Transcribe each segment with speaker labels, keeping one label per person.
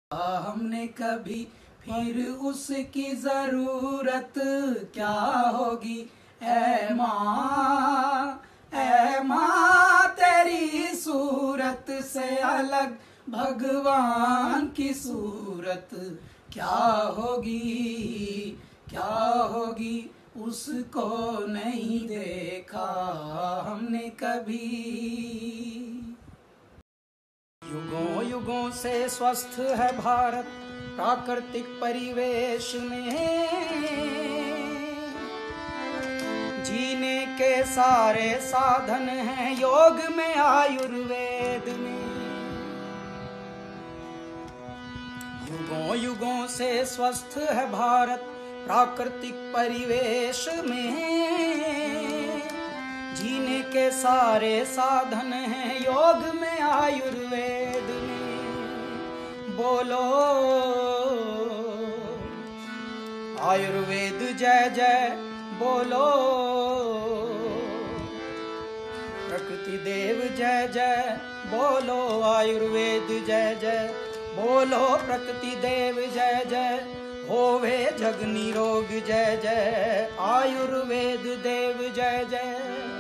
Speaker 1: हमने कभी फिर उसकी जरूरत क्या होगी। ऐ माँ तेरी सूरत से अलग भगवान की सूरत क्या होगी, क्या होगी, उसको नहीं देखा हमने कभी। युगों युगों से स्वस्थ है भारत प्राकृतिक परिवेश में, जीने के सारे साधन हैं योग में आयुर्वेद में। युगों युगों से स्वस्थ है भारत प्राकृतिक परिवेश में, जीने के सारे साधन हैं योग में आयुर्वेद में। बोलो आयुर्वेद जय जय, बोलो प्रकृति देव जय जय, बोलो आयुर्वेद जय जय, बोलो प्रकृति देव जय जय, होवे जग निरोग जय जय, आयुर्वेद देव जय जय।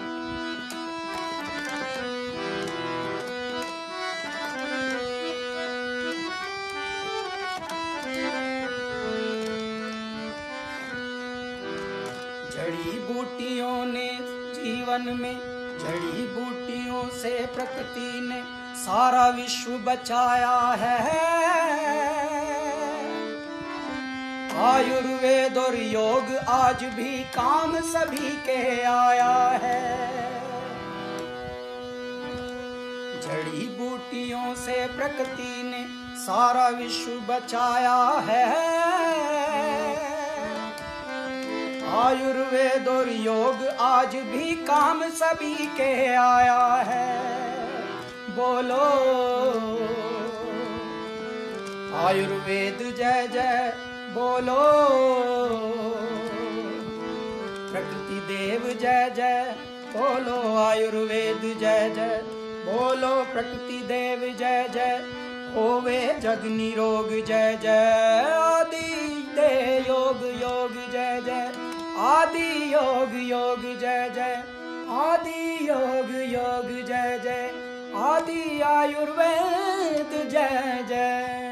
Speaker 1: जड़ी बूटियों ने जीवन में, जड़ी बूटियों से प्रकृति ने सारा विश्व बचाया है। आयुर्वेद और योग आज भी काम सभी के आया है। जड़ी बूटियों से प्रकृति ने सारा विश्व बचाया है। आयुर्वेद और योग आज भी काम सभी के आया है। बोलो आयुर्वेद जय जय, बोलो प्रकृति देव जय जय, बोलो आयुर्वेद जय जय, बोलो प्रकृति देव जय जय, होवे जग निरोग जय जय, आदि दे योग योग जय जय, आदि योग योग जय जय, आदि योग योग जय जय, आदि आयुर्वेद जय जय।